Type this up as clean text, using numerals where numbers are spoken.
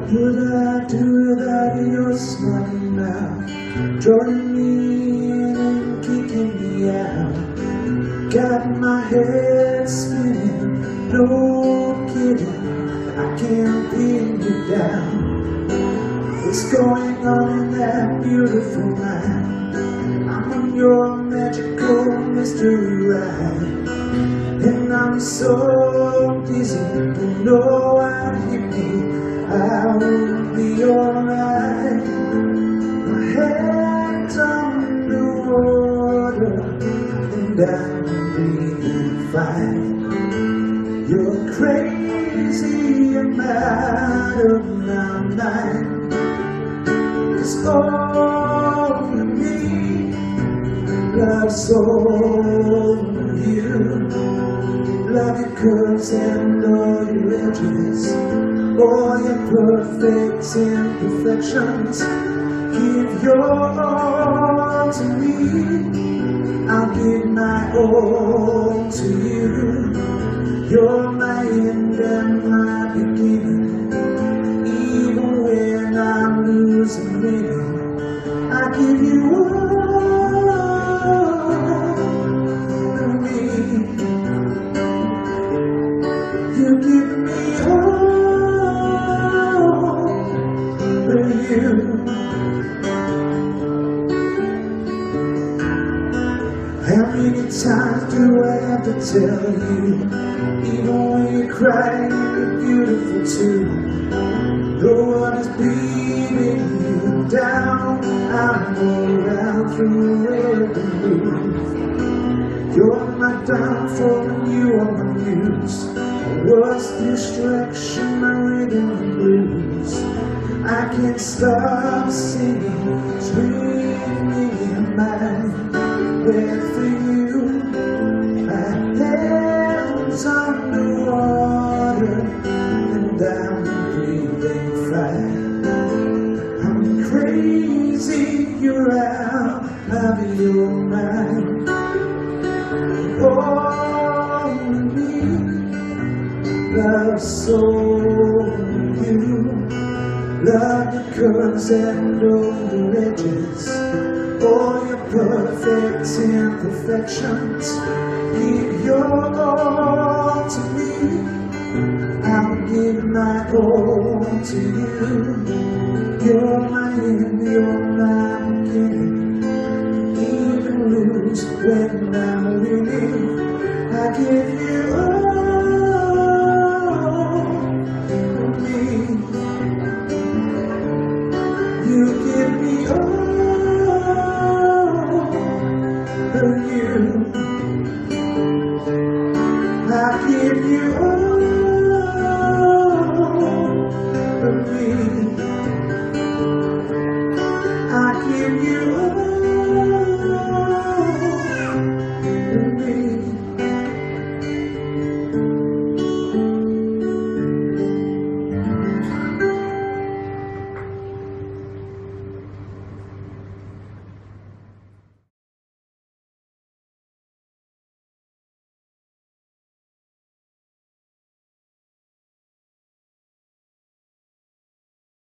would I do without your smart mouth, drawing me in and kicking me out? Got my head spinning, no kidding, I can't pin you down. What's going on in that beautiful mind? I'm on your magical mystery ride, and I'm so dizzy, you know I'd hit me, I will be alright. My head's on the water, and I'm breathing fine. You're crazy, I'm out of my mind. It's all for me, love's all for you. Love your curves and all your edges, all your perfect imperfections. Give your all to me, I'll give my all to you. You're my end and my beginning, even when I'm losing winning, I give you all of me. You give me all of you. How many times do I have to tell you, even when you cry, you're beautiful too. No one is beating you down, I'm around through every move. You're my downfall and you are my muse. What's the distraction, my rhythm and blues? I can't stop singing, screaming in my bed for you. My hands on the water, and I'm breathing fine. I'm crazy, you're out of your mind. All of me, love's so you. Love your curves and all your edges, all your perfect imperfections. Give your all to me, I'll give my all to you. You're my end, you're my beginning, even lose when I'm winning, I give you